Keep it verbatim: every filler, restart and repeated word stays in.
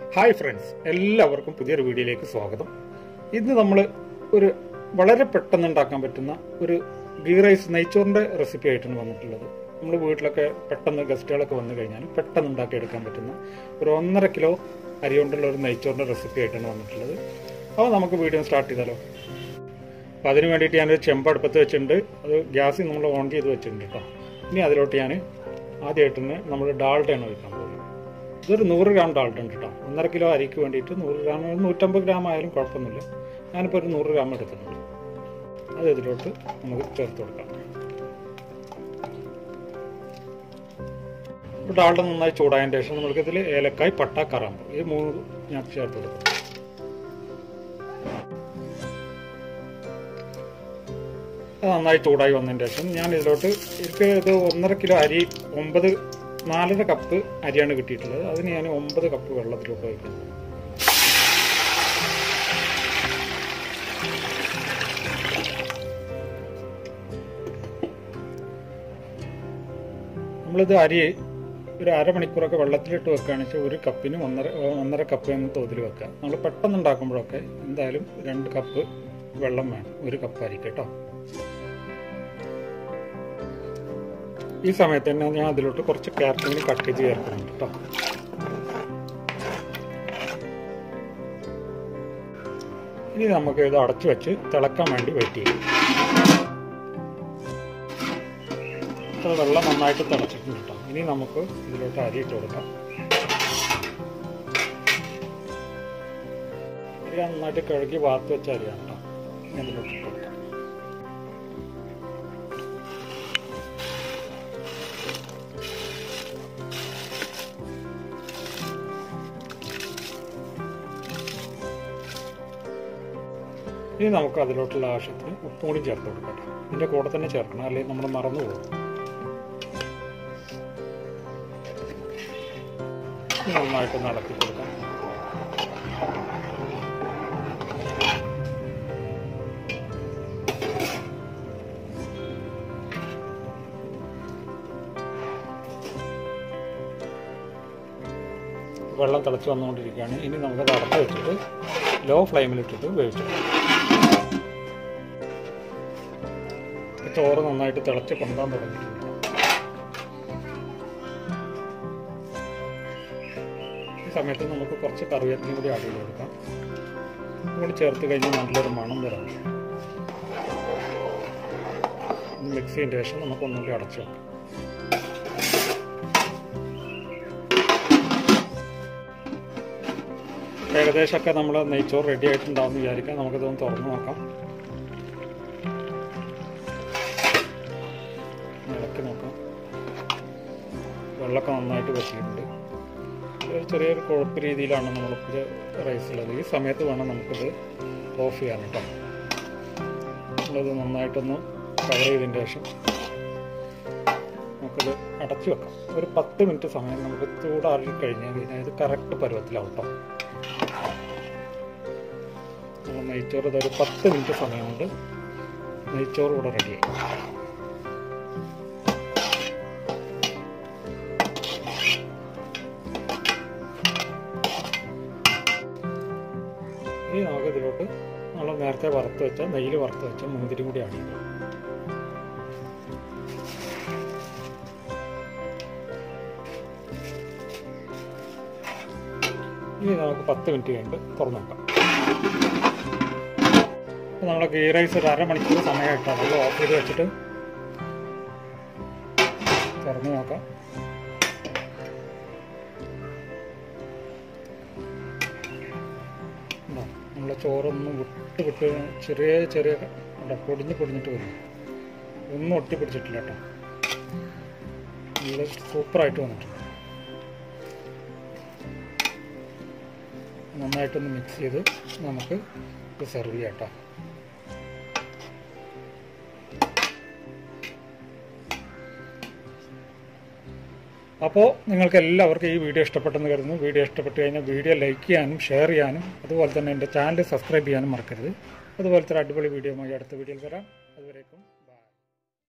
Hi friends, എല്ലാവർക്കും പുതിയൊരു വീഡിയോയിലേക്ക് സ്വാഗതം. ഇന്ന് നമ്മൾ ഒരു വളരെ പെട്ടെന്ന് ഉണ്ടാക്കാൻ പറ്റുന്ന ഒരു ഗീ റൈസ് നെയ്ച്ചോറിൻ്റെ റെസിപ്പി ആയിട്ടാണ് വന്നിട്ടുള്ളത്. നമ്മൾ വീട്ടിലൊക്കെ പെട്ടെന്ന് ഗസ്റ്റുകളൊക്കെ വന്നു കഴിഞ്ഞാൽ പെട്ടെന്ന് ഉണ്ടാക്കിയെടുക്കാൻ പറ്റുന്ന ഒരു ഒന്നര കിലോ അരി കൊണ്ടുള്ള ഒരു നെയ്ച്ചോറിൻ്റെ റെസിപ്പി ആയിട്ടാണ് വന്നിട്ടുള്ളത്. അപ്പോൾ നമുക്ക് വീഡിയോ സ്റ്റാർട്ട് ചെയ്താലോ. അപ്പോൾ അതിന് വേണ്ടിയിട്ട് ഞാനൊരു ചെമ്പ് അടുപ്പത്ത് വെച്ചിട്ടുണ്ട്. അത് ഗ്യാസിൽ നമ്മൾ ഓൺ ചെയ്ത് വെച്ചിട്ടുണ്ട് കേട്ടോ. ഇനി അതിലോട്ട് ഞാൻ ആദ്യമായിട്ട് തന്നെ നമ്മൾ ഡാൾഡയാണ് ഒഴിക്കാൻ പോകുന്നത്. ഇതൊരു നൂറ് ഗ്രാം ഡാൾഡ ഉണ്ട് കേട്ടോ. ഒന്നര കിലോ അരിക്ക് വേണ്ടിയിട്ട് നൂറ് ഗ്രാം നൂറ്റമ്പത് ഗ്രാം ആയാലും കുഴപ്പമൊന്നുമില്ല. ഞാനിപ്പോൾ ഒരു നൂറ് ഗ്രാം എടുക്കുന്നുണ്ട്. അത് ഇതിലോട്ട് നമുക്ക് ചേർത്ത് കൊടുക്കാം. ഡാൾഡ നന്നായി ചൂടായതിന് ശേഷം നമുക്കിതിൽ ഏലക്കായ്, പട്ട, കറാമ്പ് ഈ മൂന്ന് ഞാൻ ചേർത്ത് കൊടുക്കും. അത് നന്നായി ചൂടായി വന്നതിന് ശേഷം ഞാൻ ഇതിലോട്ട് എനിക്ക് ഇത് ഒന്നര കിലോ അരി ഒമ്പത് നാലര കപ്പ് അരിയാണ് കിട്ടിയിട്ടുള്ളത്. അതിന് ഞാൻ ഒമ്പത് കപ്പ് വെള്ളത്തിലോട്ട് വയ്ക്കുന്നത്. നമ്മളിത് അരി ഒരു അരമണിക്കൂറൊക്കെ വെള്ളത്തിലിട്ട് വെക്കുകയാണെന്ന് വെച്ചാൽ ഒരു കപ്പിന് ഒന്നര ഒന്നര കപ്പ് എന്ന തോതിൽ വെക്കുക. നമ്മൾ പെട്ടെന്ന് ഉണ്ടാക്കുമ്പോഴൊക്കെ എന്തായാലും രണ്ട് കപ്പ് വെള്ളം വേണം ഒരു കപ്പ് അരിക്ക് കേട്ടോ. ഈ സമയത്ത് തന്നെ ഞാൻ അതിലോട്ട് കുറച്ച് ക്യാരറ്റിന് കട്ട് ചെയ്ത് ചേർക്കുന്നുണ്ട് കേട്ടോ. ഇനി നമുക്ക് ഇത് അടച്ചു വെച്ച് തിളക്കാൻ വേണ്ടി വെയിറ്റ് ചെയ്യും. വെള്ളം നന്നായിട്ട് തിളച്ചിട്ടുണ്ട് കേട്ടോ. ഇനി നമുക്ക് ഇതിലോട്ട് അരി ഇട്ട് കൊടുക്കാം. അരി നന്നായിട്ട് കഴുകി വാർത്ത് വെച്ച അരിയാണ് കേട്ടോ. ഇതിലോട്ട് ഇട്ട് കൊടുക്കാം. ഇനി നമുക്ക് അതിലോട്ടുള്ള ആവശ്യത്തിന് ഉപ്പും കൂടി ചേർത്ത് കൊടുക്കാം. ഇതിൻ്റെ കൂടെ തന്നെ ചേർക്കണം, അല്ലെങ്കിൽ നമ്മൾ മറന്നു പോകും. നന്നായിട്ട് നടത്തി കൊടുക്കാം. വെള്ളം തിളച്ച് വന്നുകൊണ്ടിരിക്കുകയാണ്. ഇനി നമുക്കത് അടച്ച് വെച്ചിട്ട് ലോ ഫ്ലെയിമിലിട്ടിട്ട് വേവിച്ചെടുക്കാം. ചോറ് നന്നായിട്ട് തിളച്ച് കൊണ്ടാൻ തുടങ്ങിയിട്ടുണ്ട്. ഈ സമയത്ത് നമുക്ക് കുറച്ച് കറിവേപ്പിലയും കൂടി ആഡ് ചെയ്ത് കൊടുക്കാം. കൂടി ചേർത്ത് കഴിഞ്ഞാൽ നല്ലൊരു മണം വരാം. മിക്സ് ചെയ്തതിന് ശേഷം നമുക്ക് ഒന്നുകൂടി അടച്ചു വെക്കാം. ഏകദേശമൊക്കെ നമ്മൾ നെയ്ച്ചോറ് റെഡി ആയിട്ടുണ്ടാവും എന്ന് വിചാരിക്കാം. നമുക്കിതൊന്ന് തുറന്നു നോക്കാം. ഇളക്കി നോക്കാം. വെള്ളമൊക്കെ നന്നായിട്ട് വറ്റിയിട്ടുണ്ട്. ഒരു ചെറിയൊരു കുഴപ്പ് രീതിയിലാണ് നമ്മളിപ്പോൾ റൈസുള്ളത്. ഈ സമയത്ത് വേണം നമുക്കിത് ഓഫ് ചെയ്യാൻ കേട്ടോ. നമ്മളത് നന്നായിട്ടൊന്ന് കവർ ചെയ്തതിന് ശേഷം നമുക്കിത് അടച്ചു വെക്കാം. ഒരു പത്ത് മിനിറ്റ് സമയം നമുക്ക് ചൂടാറി കഴിഞ്ഞാൽ കഴിഞ്ഞാൽ ഇത് കറക്റ്റ് പരുവത്തിലാവും കേട്ടോ. നമ്മൾ നെയ്ച്ചോറ് ഇതൊരു പത്ത് മിനിറ്റ് സമയം കൊണ്ട് നെയ്ച്ചോറ് കൂടെ റെഡിയായി. ഇനി നമുക്ക് ഇതിലോട്ട് നമ്മൾ നേരത്തെ വറുത്ത് വെച്ച നെയ്യിൽ വറുത്ത് വെച്ച മുന്തിരി കൂടി ആഡ് ചെയ്യും. ഇനി നമുക്ക് പത്ത് മിനിറ്റ് കഴിഞ്ഞിട്ട് തുറന്നു നോക്കാം. നമ്മൾ ഗീ റൈസ് ഒരു അരമണിക്കൂർ സമയമായിട്ടാണ് നമ്മൾ ഓഫ് ചെയ്ത് വെച്ചിട്ട് തുറന്നു നോക്കാം. നമ്മളെ ചോറൊന്നും വിട്ട് വിട്ട് ചെറിയ ചെറിയ പൊടിഞ്ഞ് പൊടിഞ്ഞിട്ട് വരും. ഒന്നും ഒട്ടിപ്പിടിച്ചിട്ടില്ല കേട്ടോ. നല്ല സൂപ്പറായിട്ട് വന്നിട്ടുണ്ട്. നന്നായിട്ടൊന്ന് മിക്സ് ചെയ്ത് നമുക്ക് ഇത് സെർവ് ചെയ്യാം കേട്ടോ. അപ്പോൾ നിങ്ങൾക്ക് എല്ലാവർക്കും ഈ വീഡിയോ ഇഷ്ടപ്പെട്ടെന്ന് കരുതുന്നു. വീഡിയോ ഇഷ്ടപ്പെട്ട് കഴിഞ്ഞാൽ വീഡിയോ ലൈക്ക് ചെയ്യാനും ഷെയർ ചെയ്യാനും അതുപോലെ തന്നെ എൻ്റെ ചാനൽ സബ്സ്ക്രൈബ് ചെയ്യാനും മറക്കരുത്. അതുപോലത്തെ ഒരു അടിപൊളി വീഡിയോയുമായി അടുത്ത വീഡിയോയിൽ വരാം.